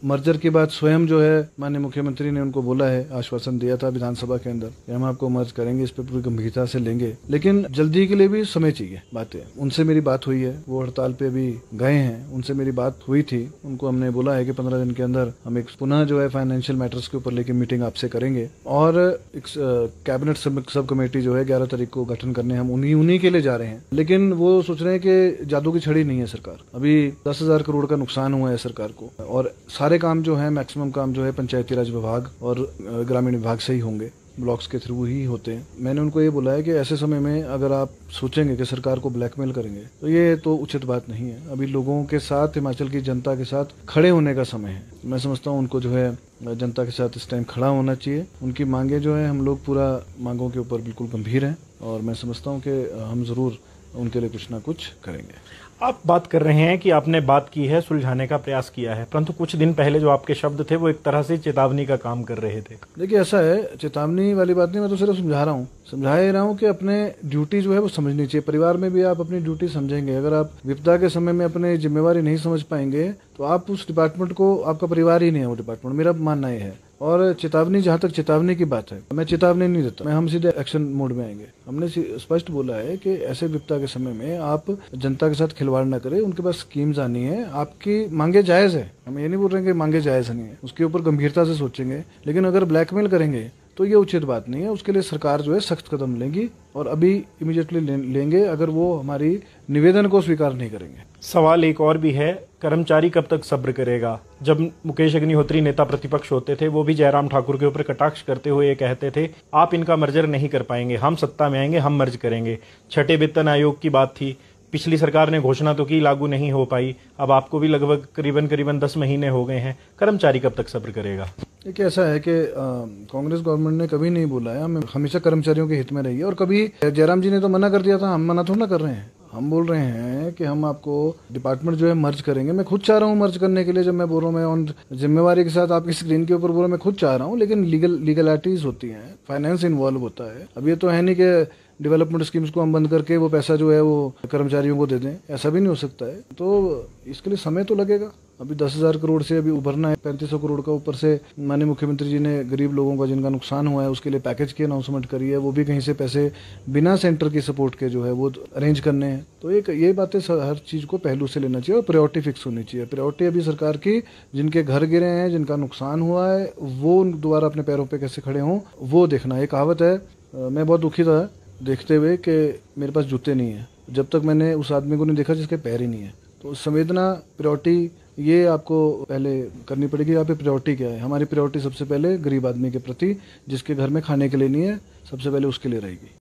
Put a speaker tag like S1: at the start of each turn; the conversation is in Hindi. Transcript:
S1: मर्जर की बात स्वयं जो है माननीय मुख्यमंत्री ने उनको बोला है, आश्वासन दिया था विधानसभा के अंदर कि हम आपको मर्ज करेंगे, इस पर पूरी गंभीरता से लेंगे, लेकिन जल्दी के लिए भी समय चाहिए। बातें उनसे मेरी बात हुई है, वो हड़ताल पे अभी गए हैं, उनसे मेरी बात हुई थी। उनको हमने बोला है कि 15 दिन के अंदर हम एक पुनः जो है फाइनेंशियल मैटर्स के ऊपर लेके मीटिंग आपसे करेंगे और एक कैबिनेट सब कमेटी जो है 11 तारीख को गठन करने हम उन्हीं के लिए जा रहे हैं। लेकिन वो सोच रहे हैं कि जादू की छड़ी नहीं है सरकार। अभी 10,000 करोड़ का नुकसान हुआ है सरकार को और सारे काम जो है मैक्सिमम काम जो है पंचायती राज विभाग और ग्रामीण विभाग से ही होंगे, ब्लॉक्स के थ्रू ही होते हैं। मैंने उनको ये बोला है कि ऐसे समय में अगर आप सोचेंगे कि सरकार को ब्लैकमेल करेंगे तो ये तो उचित बात नहीं है। अभी लोगों के साथ, हिमाचल की जनता के साथ खड़े होने का समय है। मैं समझता हूँ उनको जो है जनता के साथ इस टाइम खड़ा होना चाहिए। उनकी मांगे जो है, हम लोग पूरा मांगों के ऊपर बिल्कुल गंभीर हैं और मैं समझता हूँ कि हम जरूर उनके लिए कुछ ना कुछ करेंगे।
S2: आप बात कर रहे हैं कि आपने बात की है, सुलझाने का प्रयास किया है, परंतु कुछ दिन पहले जो आपके शब्द थे वो एक तरह से चेतावनी का काम कर रहे थे।
S1: देखिए ऐसा है, चेतावनी वाली बात नहीं, मैं तो सिर्फ समझा रहा हूँ कि अपने ड्यूटी जो है वो समझनी चाहिए। परिवार में भी आप अपनी ड्यूटी समझेंगे। अगर आप विपदा के समय में अपनी जिम्मेवारी नहीं समझ पाएंगे तो आप उस डिपार्टमेंट को, आपका परिवार ही नहीं है वो डिपार्टमेंट। मेरा मानना ये है। और चेतावनी, जहां तक चेतावनी की बात है, मैं चेतावनी नहीं देता, हम सीधे एक्शन मोड में आएंगे। हमने स्पष्ट बोला है कि ऐसे विपदा के समय में आप जनता के साथ खिलवाड़ न करें। उनके पास स्कीम्स आनी है, आपकी मांगे जायज है, हम ये नहीं बोल रहे कि मांगे जायज नहीं है, उसके ऊपर गंभीरता से सोचेंगे। लेकिन अगर ब्लैकमेल करेंगे तो ये उचित बात नहीं है। उसके लिए सरकार जो है सख्त कदम लेगी और अभी इमीडिएटली लेंगे अगर वो हमारी निवेदन को स्वीकार नहीं करेंगे।
S2: सवाल एक और भी है, कर्मचारी कब तक सब्र करेगा? जब मुकेश अग्निहोत्री नेता प्रतिपक्ष होते थे वो भी जयराम ठाकुर के ऊपर कटाक्ष करते हुए ये कहते थे, आप इनका मर्जर नहीं कर पाएंगे, हम सत्ता में आएंगे, हम मर्ज करेंगे। छठे वेतन आयोग की बात थी, पिछली सरकार ने घोषणा तो की, लागू नहीं हो पाई। अब आपको भी लगभग करीबन 10 महीने हो गए हैं। कर्मचारी कब तक सब्र करेगा?
S1: देखिए ऐसा है कि कांग्रेस गवर्नमेंट ने कभी नहीं बोला है, हम हमेशा कर्मचारियों के हित में रही है। और कभी जयराम जी ने तो मना कर दिया था, हम मना थोड़ा ना कर रहे हैं। हम बोल रहे हैं कि हम आपको डिपार्टमेंट जो है मर्ज करेंगे। मैं खुद चाह रहा हूँ मर्ज करने के लिए। जब मैं बोल रहा हूँ, मैं ऑन जिम्मेवारी के साथ आपकी स्क्रीन के ऊपर बोल रहा हूँ, मैं खुद चाह रहा हूँ, लेकिन लीगलिटीज होती हैं, फाइनेंस इन्वॉल्व होता है। अब ये तो है नहीं कि डेवलपमेंट स्कीम्स को हम बंद करके वो पैसा जो है वो कर्मचारियों को दे दें, ऐसा भी नहीं हो सकता है। तो इसके लिए समय तो लगेगा। अभी 10,000 करोड़ से अभी उभरना है, 3500 करोड़ का ऊपर से माननीय मुख्यमंत्री जी ने गरीब लोगों का जिनका नुकसान हुआ है उसके लिए पैकेज की अनाउंसमेंट करी है। वो भी कहीं से पैसे बिना सेंटर की सपोर्ट के जो है वो अरेंज करने हैं। तो एक ये बातें हर चीज को पहलू से लेना चाहिए और प्रायोरिटी फिक्स होनी चाहिए। प्रायोरिटी अभी सरकार की, जिनके घर गिरे हैं, जिनका नुकसान हुआ है, वो दोबारा अपने पैरों पर कैसे खड़े हों वो देखना। एक कहावत है, मैं बहुत दुखी था देखते हुए कि मेरे पास जूते नहीं है, जब तक मैंने उस आदमी को नहीं देखा जिसके पैर ही नहीं है। तो संवेदना, प्रायोरिटी, ये आपको पहले करनी पड़ेगी। यहाँ पे प्रायोरिटी क्या है? हमारी प्रायोरिटी सबसे पहले गरीब आदमी के प्रति, जिसके घर में खाने के लिए नहीं है, सबसे पहले उसके लिए रहेगी।